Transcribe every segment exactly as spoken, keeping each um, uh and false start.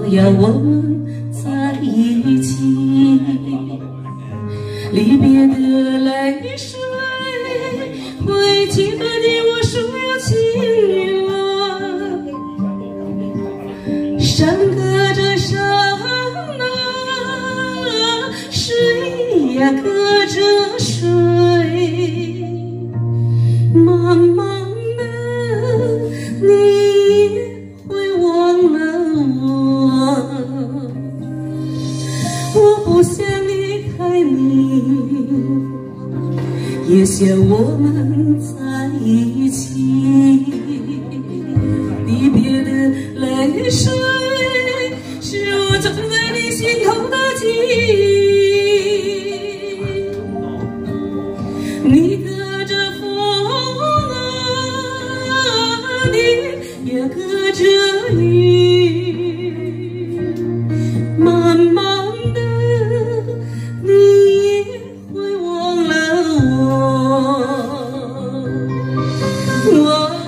要我们在一起。离别的泪水会记得你我所有情缘，山隔着山啊，水呀隔着水，慢慢的你也会忘了我。我不想离开你，也想我们在一起。离别的泪水是我种在你心头的记忆。你隔着风啊，你也隔着雨，慢慢的你也会忘了我。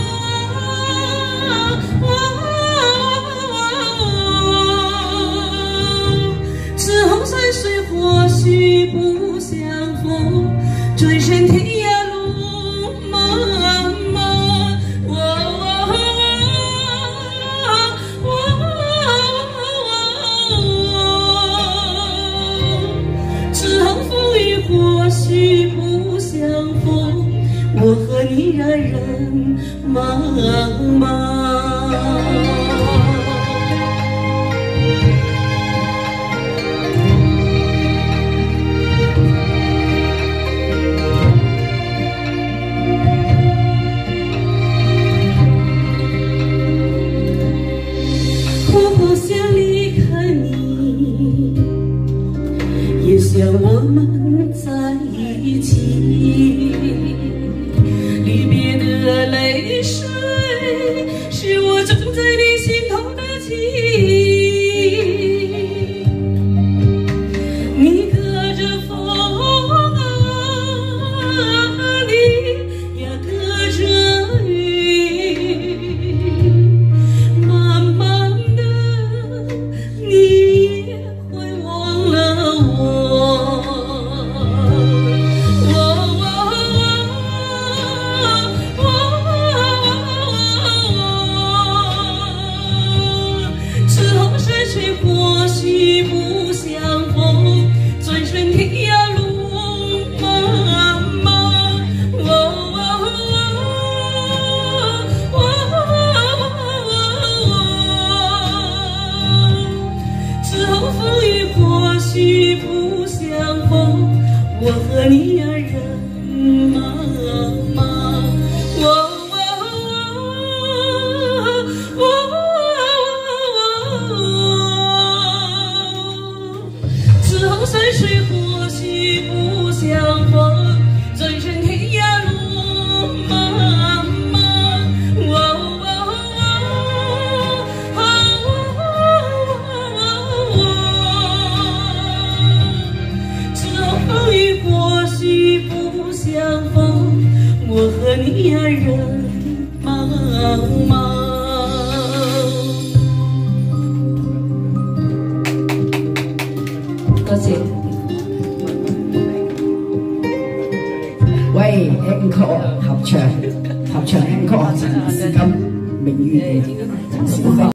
之后山水或许不相逢，转身天涯路茫茫。之后风雨或许不相逢，我和你人人茫茫。我不想离开你，也想我们在一起。离别的泪水是我种在你心头的记忆。你隔着风啊，你也隔着雨，慢慢的你也会忘了我。之后山水或许不相逢，转身天涯路茫茫。之后风雨或许不相逢，我和你呀人茫茫。之后山水或许不相逢，转身天涯路茫茫。之后风雨或许不相逢，我和你呀人茫茫。多謝。 喂 ，encore 合唱，合唱 encore 陳思金，名譽嘅陳小芳。